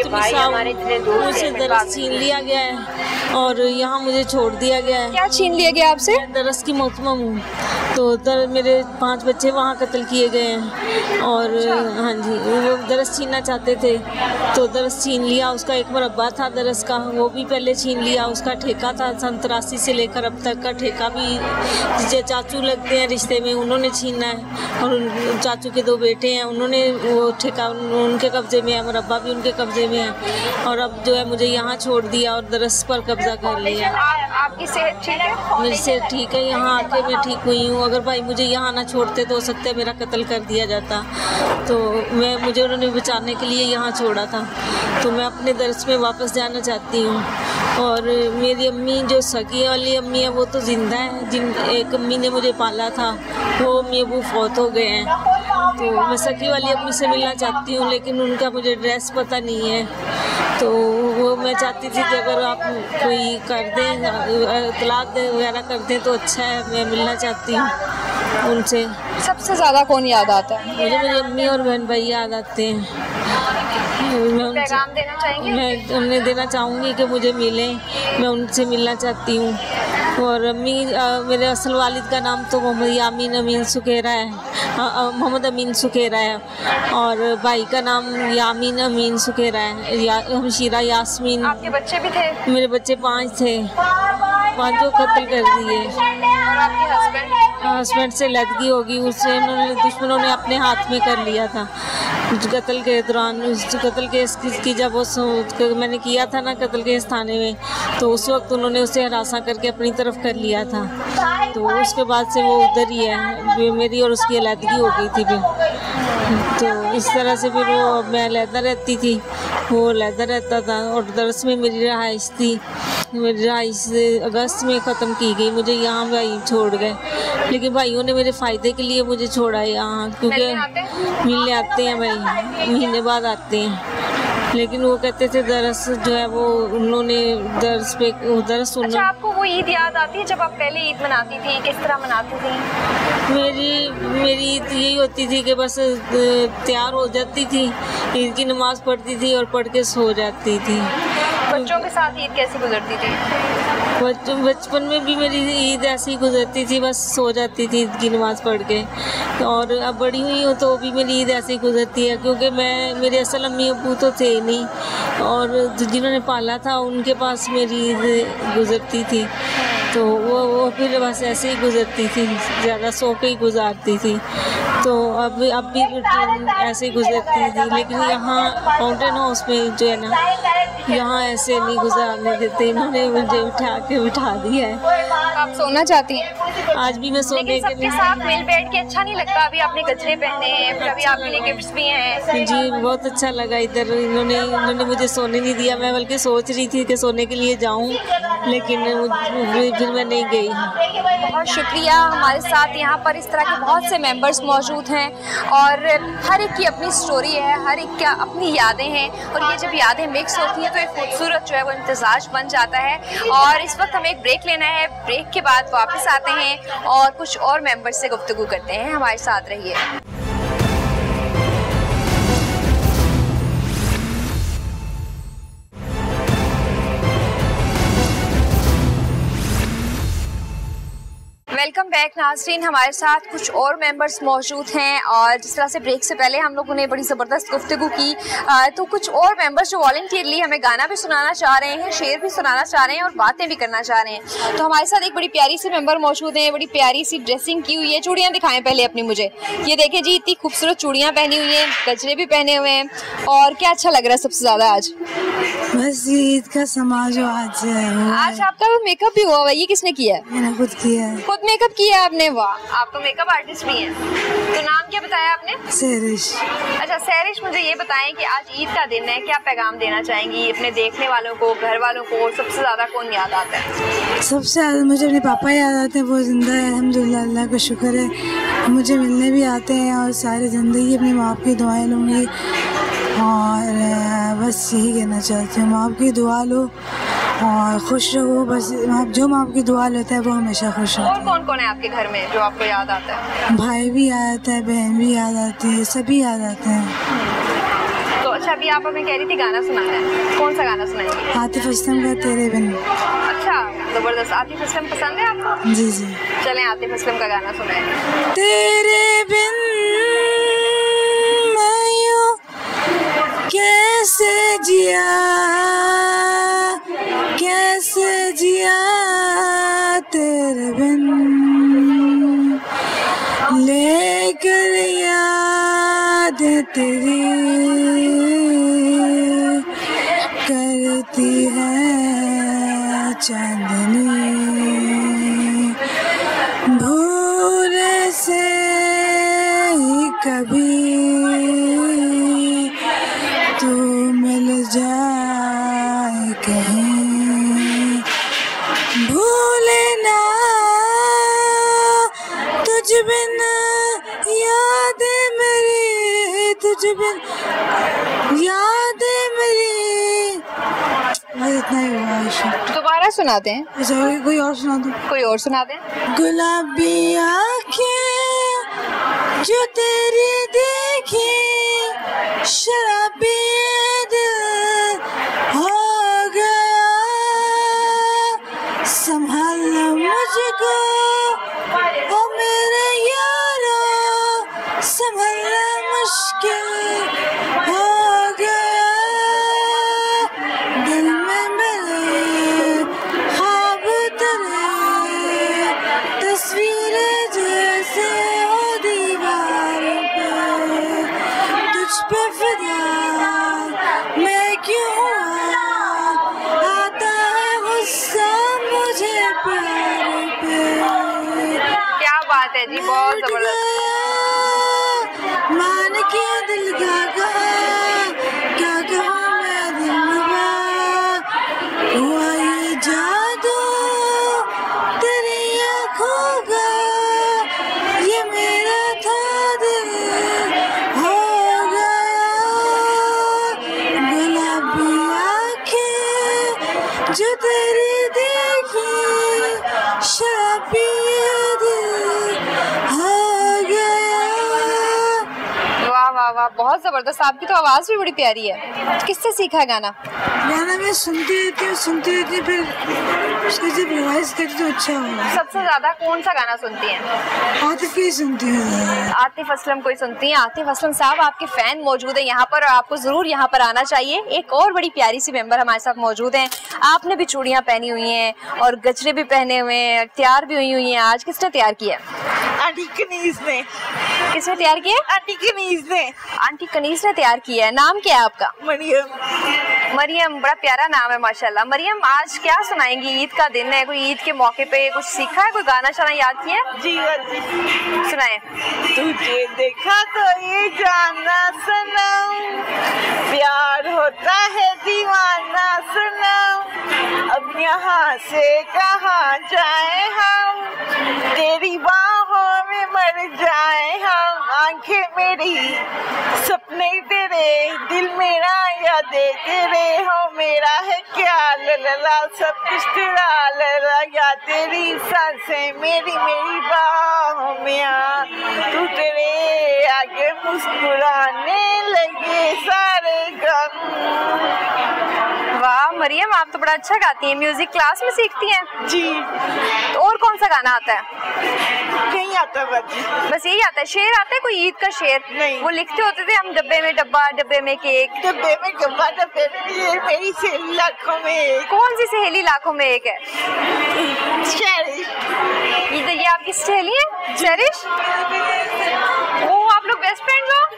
मुझसे दरस छीन लिया गया है और यहाँ मुझे छोड़ दिया गया है। क्या छीन लिया गया आपसे? दरस की मोहतमा हूँ, तो दर मेरे पांच बच्चे वहाँ कत्ल किए गए हैं और हाँ जी, वो दरस छीनना चाहते थे तो दरस छीन लिया। उसका एक मरबा था दरस का, वो भी पहले छीन लिया। उसका ठेका था सन तिरासी से लेकर अब तक का ठेका भी जो चाचू लगते हैं रिश्ते में उन्होंने छीना है और चाचू के दो बेटे हैं उन्होंने वो ठेका उनके कब्जे में है, मरबा भी उनके कब्जे में है और अब जो है मुझे यहाँ छोड़ दिया और दरस पर कब्जा कर लिया। आपकी सेहत ठीक है? मेरी सेहत ठीक है, यहाँ आके मैं ठीक हुई हूँ। अगर भाई मुझे यहाँ ना छोड़ते तो हो सकता है मेरा कत्ल कर दिया जाता, तो मैं मुझे उन्होंने बचाने के लिए यहाँ छोड़ा था। तो मैं अपने दरस में वापस जाना चाहती हूँ और मेरी अम्मी जो सगी वाली अम्मी है वो तो ज़िंदा है, जिन एक अम्मी ने मुझे पाला था वो अम्मी अबू फौत हो गए हैं। तो मैं सगी वाली अम्मी से मिलना चाहती हूँ लेकिन उनका मुझे एड्रेस पता नहीं है, तो वो मैं चाहती थी कि अगर आप कोई कर दें इतलात वगैरह कर दें तो अच्छा है। मैं मिलना चाहती हूँ उनसे। सबसे ज़्यादा कौन याद आता है? मुझे मेरी अम्मी और बहन भाई याद आते हैं। मैं पैगाम देना चाहेंगे? मैं उन्हें देना चाहूँगी कि मुझे मिले, मैं उनसे मिलना चाहती हूँ। और अम्मी मेरे असल वालिद का नाम तो मोहम्मद यामीन अमीन सुखेरा है, मोहम्मद अमीन सुखेरा है और भाई का नाम यामीन अमीन सुखेरा है, या, हमशीरा यास्मीन। आपके बच्चे भी थे? मेरे बच्चे पाँच थे, पाँचों कत्ल कर दिए। और आपके हस्बैंड? हस्बैंड से लदगी होगी, उससे उन्होंने दुश्मनों ने अपने हाथ में कर लिया था कत्ल के दौरान। उस कत्ल केस की जब उस मैंने किया था ना कत्ल केस थाने में, तो उस वक्त उन्होंने उसे हरासा करके अपनी तरफ कर लिया था। तो उसके बाद से वो उधर ही है, मेरी और उसकी अलहदगी हो गई थी फिर। तो इस तरह से फिर वो मैं अलहदा रहती थी, वो अलहदा रहता था और दरस में मेरी रहाइश थी। मेरी रहाइश अगस्त में ख़त्म की गई, मुझे यहाँ भाई छोड़ गए, लेकिन भाइयों ने मेरे फ़ायदे के लिए मुझे छोड़ा यहाँ, क्योंकि मिलने आते हैं भाई, महीने बाद आते हैं। लेकिन वो कहते थे दरस जो है वो उन्होंने दरस पे दरस सुनना। अच्छा, आपको वो ईद याद आती है जब आप पहले ईद मनाती थी? किस तरह मनाती थी? मेरी मेरी ईद यही होती थी कि बस तैयार हो जाती थी, ईद की नमाज़ पढ़ती थी और पढ़ के सो जाती थी। बच्चों के साथ ईद कैसे गुजरती थी? बचपन बचपन में भी मेरी ईद ऐसी गुजरती थी, बस सो जाती थी ईद की नमाज़ पढ़ के। और अब बड़ी हुई हूँ तो भी मेरी ईद ऐसी गुजरती है, क्योंकि मैं मेरे असल अम्मी अबू तो थे नहीं और जिन्होंने पाला था उनके पास मेरी ईद गुजरती थी, तो वो वो फिर बस ऐसे ही गुजरती थी, ज़्यादा सो के ही गुजारती थी। तो अब अब भी ऐसे ही गुजरती थी, लेकिन यहाँ फाउंटेन हाउस में जो है ना, यहाँ ऐसे नहीं गुजारने देते, इन्होंने मुझे उठा के बिठा दिया है। आप सोना चाहती हैं? आज भी मैं सोने के लिए साथ मिल बैठ के अच्छा नहीं लगता? अभी आपने गजरे पहने हैं, कभी आपके लिए गिफ्ट्स भी हैं। जी बहुत अच्छा लगा, इधर इन्होंने इन्होंने मुझे सोने नहीं दिया। मैं बल्कि सोच रही थी कि सोने के लिए जाऊँ, लेकिन फिर मैं नहीं गई। बहुत शुक्रिया। हमारे साथ यहाँ पर इस तरह के बहुत से मेंबर्स मौजूद हैं और हर एक की अपनी स्टोरी है, हर एक का अपनी यादें हैं और ये जब यादें मिक्स होती हैं तो एक खूबसूरत जो है वो इम्तिजाज बन जाता है। और इस वक्त हमें एक ब्रेक लेना है, ब्रेक के बाद वापस आते हैं और कुछ और मेंबर्स से गुफ्तगू करते हैं। हमारे साथ रहिए। वेलकम बैक नाज़रीन। हमारे साथ कुछ और मेंबर्स मौजूद हैं और जिस तरह से ब्रेक से पहले हम लोगों ने बड़ी ज़बरदस्त गुफ्तगू की, आ, तो कुछ और मेंबर्स जो वॉलंटियरली हमें गाना भी सुनाना चाह रहे हैं, शेर भी सुनाना चाह रहे हैं और बातें भी करना चाह रहे हैं। तो हमारे साथ एक बड़ी प्यारी सी मेंबर मौजूद हैं, बड़ी प्यारी सी ड्रेसिंग की हुई है। चूड़ियाँ दिखाएं पहले अपनी मुझे, ये देखें जी, इतनी खूबसूरत चूड़ियाँ पहनी हुई हैं, गजरे भी पहने हुए हैं। और क्या अच्छा लग रहा है सबसे ज़्यादा आज? बस ईद का समाज आज है। आज आपका मेकअप भी हुआ हुआ, ये किसने किया है? मैंने खुद किया है। खुद मेकअप किया है आपने? वाह, आप तो मेकअप आर्टिस्ट भी हैं। तो नाम क्या बताया आपने? सैरिश। अच्छा सैरिश, मुझे ये बताएं कि आज ईद का दिन है, क्या पैगाम देना चाहेंगी अपने देखने वालों को, घर वालों को? और सबसे ज्यादा कौन याद आता है? सबसे ज्यादा मुझे अपने पापा याद आते हैं, वो जिंदा है अल्हम्दुलिल्लाह, अल्लाह का शुक्र है। मुझे मिलने भी आते हैं और सारी ज़िंदगी अपनी माँ की दुआएं लूँगी और बस यही कहना चाहती हूँ, माँ की दुआ लो और खुश रहो। बस जो माँ की दुआ लेता है वो हमेशा खुश रहता है। और कौन कौन है आपके घर में जो आपको याद आता है? भाई भी याद आता है, बहन भी याद आती है, सभी याद आते हैं। तो अच्छा, अभी आप हमें कह रही थी गाना सुनाना है, कौन सा गाना सुनाएंगे? आतिफ असलम का तेरे बिन। अच्छा, जबरदस्त। आतिफ असलम पसंद है आपको? जी जी, चलें आतिफ असलम का गाना सुनाएं। तेरे बिन मैं यूं कैसे जिया, कैसे जिया तेरे बिन, लेकर याद तेरी करती है चांदनी, भूल से ही कभी तू मिल जाए कहीं, भूले ना तुझ बिन याद मेरी, तुझ बिन याद मेरी। इतना ही हुआ। दोबारा सुनाते हैं? अच्छा, कोई और सुना दो। कोई और सुना दें। गुलाबी आँखें जो तेरी देखी, शराबी दिल हो गया, संभालना मुझको ओ मेरे यारो, संभालना मुश्किल हो गया, दिल में मेरे ख्वाब तेरे, तस्वीरें जैसे हो दीवार पे, तुझ पे फिदा मैं क्यों हुआ, आता है गुस्सा मुझे प्यार पे। क्या बात है जी, बहुत जबरदस्त। मान के दिल का कहा, क्या कहूँ मैं दिलरुबा, हुआ ये जादू तेरी आँखों का, ये मेरा था दिल हो गया, गुलाबी आँखें जो तेरी देखी, शराबी दिल हो गया। वाह वाह वाह, बहुत जबरदस्त। आपकी तो आवाज़ भी बड़ी प्यारी है। किससे सीखा है गाना? गाना मैं सुनती रहती हूँ सुनती रहती हूँ फिर उसको जब रिवाइज करती तो अच्छा होगा। सबसे ज्यादा कौन सा गाना सुनती हैं? आतिफ की सुनती हूँ। आतिफ असलम को ही सुनती हैं। आतिफ असलम साहब, आपके फैन मौजूद है यहाँ पर और आपको जरूर यहाँ पर आना चाहिए। एक और बड़ी प्यारी सी मेंबर हमारे साथ मौजूद हैं। आपने भी चूड़ियाँ पहनी हुई हैं और गजरे भी पहने हुए हैं, तैयार भी हुई हुई हैं। आज किसने तैयार किया? आंटी कनीज ने। किसने तैयार किया? आंटी कनीज ने। आंटी कनीज ने तैयार किया है। नाम क्या है आपका? मरियम। मरियम, बड़ा प्यारा नाम है माशाल्लाह। मरियम, आज क्या सुनाएंगी? ईद का दिन है, कोई ईद के मौके पे कुछ सीखा है, कोई गाना शाना याद किया है? जी जी सुनाए। तुझे देखा तो ये जाना सनम, प्यार होता है दीवाना सनम, अब यहाँ से कहाँ जाए हम, तेरी बाहों में मर जाए हम, आंखें मेरी सपने तेरे, दिल मेरा यादें तेरे, हो मेरा है क्या लला, सब कुछ तेरा लला, या तेरी सांसें मेरी मेरी बाहों में आ, तू तेरे आगे मुस्कुराने लगे सारे गम। वाह मरियम, आप तो बड़ा अच्छा गाती हैं। म्यूजिक क्लास में सीखती हैं? जी। तो और कौन सा गाना आता है? नहीं आता बस बस यही आता है। शेर आता है कोई ईद का शेर? नहीं। वो लिखते होते थे हम, डब्बे में डब्बा, डब्बे में केक, डब्बे में डब्बा, डब्बे में ये मेरी सहेली लाखों में एक। कौन सी सहेली लाखों में एक है? शेरिश। ये, ये आपकी सहेली है शेरिश? वो आप लोग बेस्ट फ्रेंड्स हो?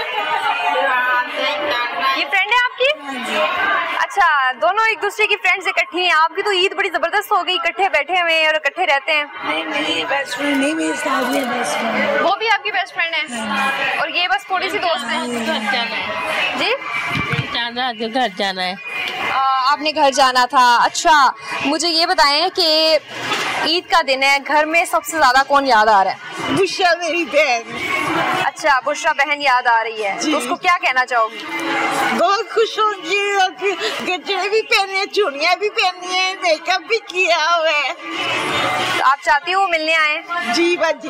ये फ्रेंड है आपकी? अच्छा, दोनों एक दूसरे की फ्रेंड्स इकट्ठी हैं। आपकी तो ईद बड़ी जबरदस्त हो गई, इकट्ठे बैठे हुए और इकट्ठे रहते हैं। नहीं मेरी बेस्ट फ्रेंड नहीं, मेरी साथी है बेस्ट फ्रेंड। वो भी आपकी बेस्ट फ्रेंड है और ये बस थोड़ी सी दोस्त है? घर जाना है जी, जाना है, घर जाना है। आ, आपने घर जाना था। अच्छा, मुझे ये बताएं कि ईद का दिन है, घर में सबसे ज्यादा कौन याद आ रहा है? बुशरा मेरी बहन। अच्छा, बुशरा बहन याद आ रही है, तो उसको क्या कहना चाहोगी? बहुत खुश होंगी, गजरे भी पहने हैं, चूड़ियाँ भी पहनी है, मेकअप भी किया हुआ है। तो आप चाहती हो वो मिलने आए? जी बाजी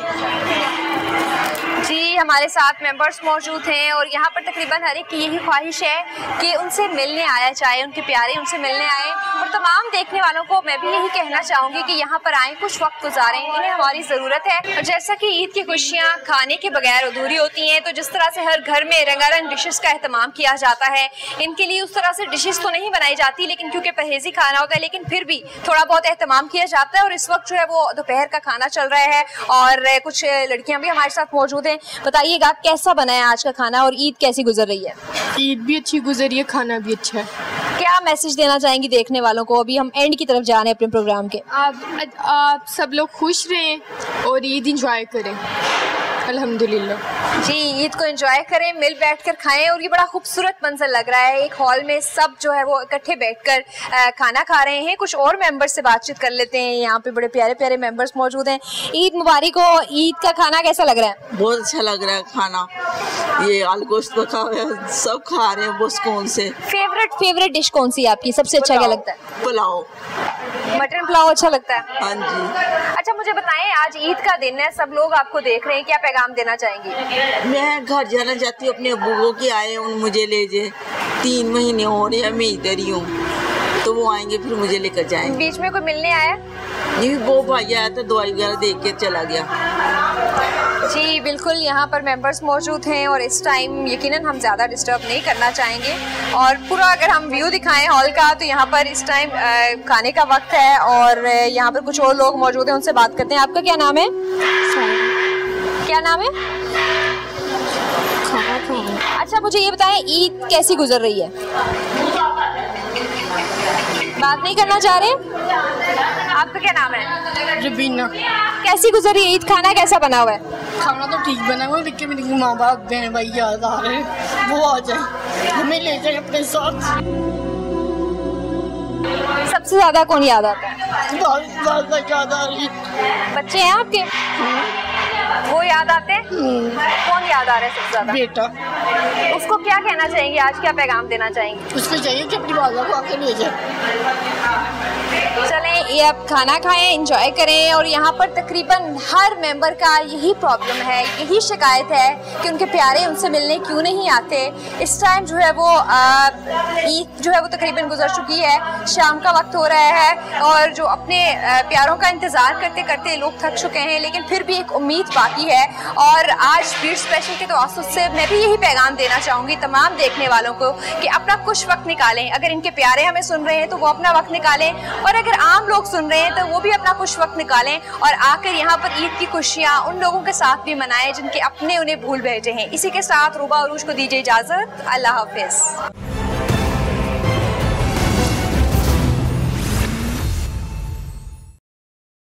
जी, हमारे साथ मेंबर्स मौजूद हैं और यहाँ पर तकरीबन हर एक की यही ख्वाहिश है कि उनसे मिलने आया चाहे, उनके प्यारे उनसे मिलने आए। और तमाम देखने वालों को मैं भी यही कहना चाहूँगी कि यहाँ पर आएँ, कुछ वक्त गुजारें, इन्हें हमारी ज़रूरत है। और जैसा कि ईद की खुशियाँ खाने के बगैर अधूरी होती हैं, तो जिस तरह से हर घर में रंगारंग डिशेस का एहतमाम किया जाता है, इनके लिए उस तरह से डिशेस तो नहीं बनाई जाती, लेकिन क्योंकि परहेजी खाना होता है, लेकिन फिर भी थोड़ा बहुत एहतमाम किया जाता है। और इस वक्त जो है वो दोपहर का खाना चल रहा है और कुछ लड़कियाँ भी हमारे साथ मौजूद हैं। बताइएगा कैसा बना है आज का खाना और ईद कैसी गुजर रही है? ईद भी अच्छी गुजरी है, खाना भी अच्छा है। क्या मैसेज देना चाहेंगी देखने वालों को? अभी हम एंड की तरफ जा रहे हैं अपने प्रोग्राम के। आप आप सब लोग खुश रहें और ईद इंजॉय करें, अल्हम्दुलिल्लाह। जी, ईद को एंजॉय करें, मिल बैठकर खाएं। और ये बड़ा खूबसूरत मंजर लग रहा है, एक हॉल में सब जो है वो इकट्ठे बैठकर खाना खा रहे हैं। कुछ और मेंबर्स से बातचीत कर लेते हैं, यहाँ पे बड़े प्यारे प्यारे मेंबर्स मौजूद हैं। ईद मुबारक हो। ईद का खाना कैसा लग रहा है? बहुत अच्छा लग रहा है खाना, ये आलू गोश्त पका हुआ है, सब खा रहे हैं बहुत सुकून से। फेवरेट फेवरेट डिश कौन सी है आपकी? सबसे अच्छा क्या लगता है? पुलाव, मटन पुलाव अच्छा लगता है। हाँ जी। अच्छा, मुझे बताएं, आज ईद का दिन है, सब लोग आपको देख रहे हैं, क्या पैगाम देना चाहेंगी? मैं घर जाना चाहती हूँ, अपने अब्बू को कि आए उन मुझे ले जाए, तीन महीने हो रहे हैं मैं इधर ही हूँ, तो वो आएंगे फिर मुझे लेकर जाएंगे। बीच में कोई मिलने आया? नहीं, वो भाई आया था, दवाई वगैरह देख के चला गया। जी बिल्कुल, यहाँ पर मेंबर्स मौजूद हैं और इस टाइम यकीनन हम ज़्यादा डिस्टर्ब नहीं करना चाहेंगे। और पूरा अगर हम व्यू दिखाएं हॉल का, तो यहाँ पर इस टाइम खाने का वक्त है और यहाँ पर कुछ और लोग मौजूद हैं, उनसे बात करते हैं। आपका क्या नाम है? क्या नाम है? अच्छा, मुझे ये बताएं, ईद कैसी गुजर रही है? बात नहीं करना चाह रहे? आपका क्या नाम है? रबीना। कैसी गुजरी ईद? खाना कैसा बना हुआ है? खाना तो ठीक बना हुआ है, लेकिन मेरी माँ बाप बहन भाई याद आ रहे हैं, वो आ जाए, हमें ले जाए अपने साथ। सबसे ज्यादा कौन याद आता है? बहुत याद आ रही है। बच्चे हैं आपके? वो याद आते हैं? कौन याद आ रहा है सबसे ज्यादा? बेटा। उसको क्या कहना चाहेंगे आज, क्या पैगाम देना चाहेंगे? उसको चाहिए कि अपनी बाबा को आके ले जाए। चलें, ये अब खाना खाएं, एंजॉय करें। और यहाँ पर तकरीबन हर मेंबर का यही प्रॉब्लम है, यही शिकायत है कि उनके प्यारे उनसे मिलने क्यों नहीं आते। इस टाइम जो है वो ईद जो है वो तकरीबन गुजर चुकी है, शाम का वक्त हो रहा है और जो अपने प्यारों का इंतज़ार करते करते लोग थक चुके हैं, लेकिन फिर भी एक उम्मीद बाकी है। और आज बीट स्पेशल के तवस्सुत से मैं भी यही पैगाम देना चाहूँगी तमाम देखने वालों को कि अपना कुछ वक्त निकालें। अगर इनके प्यारे हमें सुन रहे हैं तो वो अपना वक्त निकालें, और अगर आम लोग सुन रहे हैं तो वो भी अपना कुछ वक्त निकालें और आकर यहाँ पर ईद की खुशियाँ उन लोगों के साथ भी मनाएं जिनके अपने उन्हें भूल बैठे हैं। इसी के साथ रूबा अरूज को दीजिए इजाज़त। अल्लाह हाफिज़।